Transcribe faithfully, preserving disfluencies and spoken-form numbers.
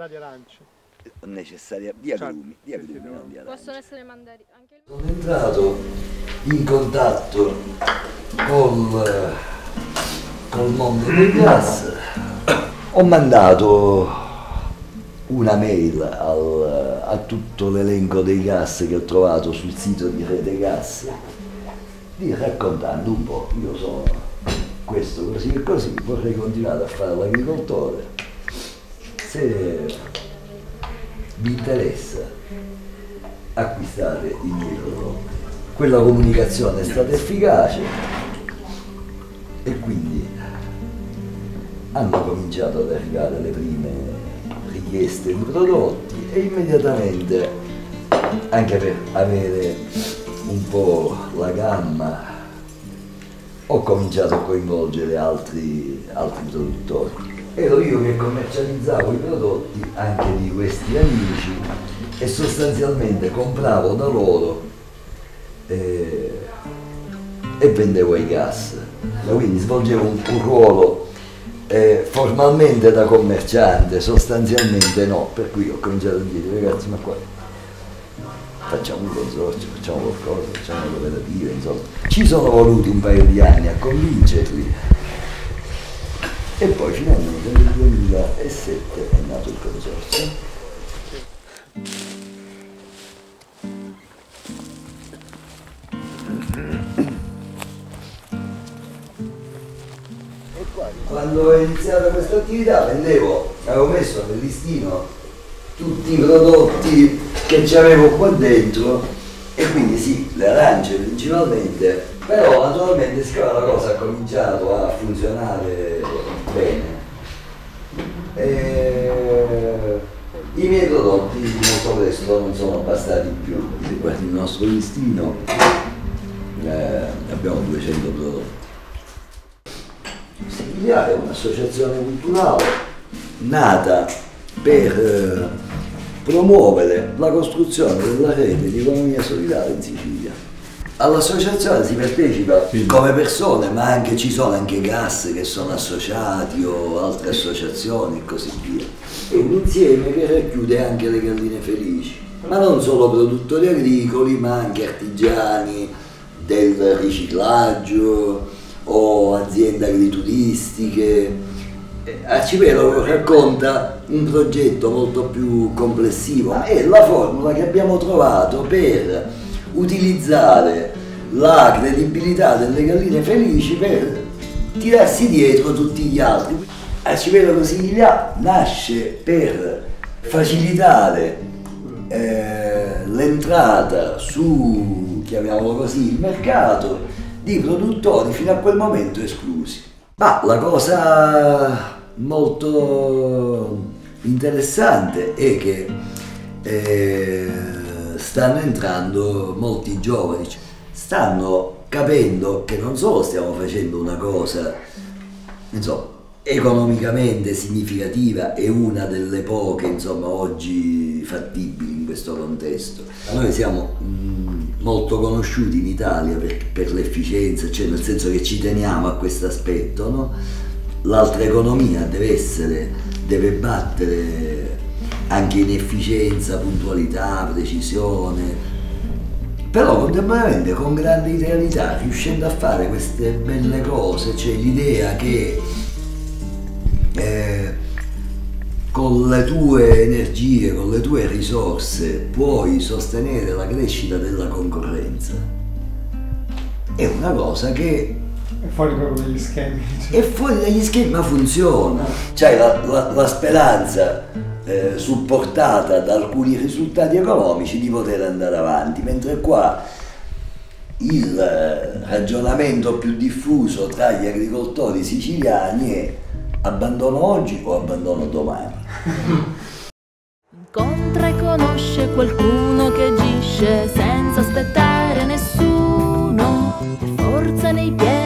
di arance. Necessaria di agrumi, di agrumi, non di arance. Possono essere mandarini. Anche... Sono entrato in contatto col, col mondo del gas, ho mandato una mail al, a tutto l'elenco dei gas che ho trovato sul sito di Rete Gas, di raccontando un po', io sono questo così e così, vorrei continuare a fare l'agricoltore, se vi interessa acquistate i miei prodotti. Quella comunicazione è stata efficace e quindi hanno cominciato ad arrivare le prime richieste di prodotti e immediatamente, anche per avere un po' la gamma, ho cominciato a coinvolgere altri, altri produttori. Ero io che commercializzavo i prodotti anche di questi amici e sostanzialmente compravo da loro eh, e vendevo i gas. Quindi svolgevo un, un ruolo eh, formalmente da commerciante, sostanzialmente no, per cui ho cominciato a dire ragazzi ma qua facciamo un consorzio, facciamo qualcosa, facciamo una cooperativa, insomma. Ci sono voluti un paio di anni a convincerli. E poi finalmente nel duemilasette è nato il consorzio. Quando ho iniziato questa attività vendevo, avevo messo nel listino tutti i prodotti che c'avevo qua dentro e quindi sì, le arance principalmente, però naturalmente siccome la cosa ha cominciato a funzionare bene, e i miei prodotti molto presto non sono bastati più. Se guardi il nostro listino eh, abbiamo duecento prodotti. Sicilia è un'associazione culturale nata per eh, promuovere la costruzione della rete di economia solidale in Sicilia. All'associazione si partecipa come persone, ma anche ci sono anche gas che sono associati o altre associazioni e così via. È un insieme che racchiude anche le galline felici, ma non solo produttori agricoli, ma anche artigiani del riciclaggio o aziende agrituristiche. Arcipelago racconta un progetto molto più complessivo, ma è la formula che abbiamo trovato per utilizzare la credibilità delle galline felici per tirarsi dietro tutti gli altri. Arcipelago Sicilia nasce per facilitare eh, l'entrata su, chiamiamolo così, il mercato di produttori fino a quel momento esclusi. Ma la cosa molto interessante è che eh, stanno entrando molti giovani, stanno capendo che non solo stiamo facendo una cosa, insomma, economicamente significativa e una delle poche, insomma, oggi fattibili in questo contesto. Noi siamo mh, molto conosciuti in Italia per, per l'efficienza, cioè nel senso che ci teniamo a questo aspetto, no? L'altra economia deve essere, deve battere anche in efficienza, puntualità, precisione, però contemporaneamente con grande idealità, riuscendo a fare queste belle cose, cioè l'idea che eh, con le tue energie, con le tue risorse puoi sostenere la crescita della concorrenza, è una cosa che È fuori proprio dagli schemi. è fuori dagli schemi, ma funziona. C'hai la, la, la speranza eh, supportata da alcuni risultati economici di poter andare avanti, mentre qua il eh, ragionamento più diffuso tra gli agricoltori siciliani è abbandono oggi o abbandono domani. Incontra e conosce qualcuno che agisce senza aspettare nessuno, e forza nei piedi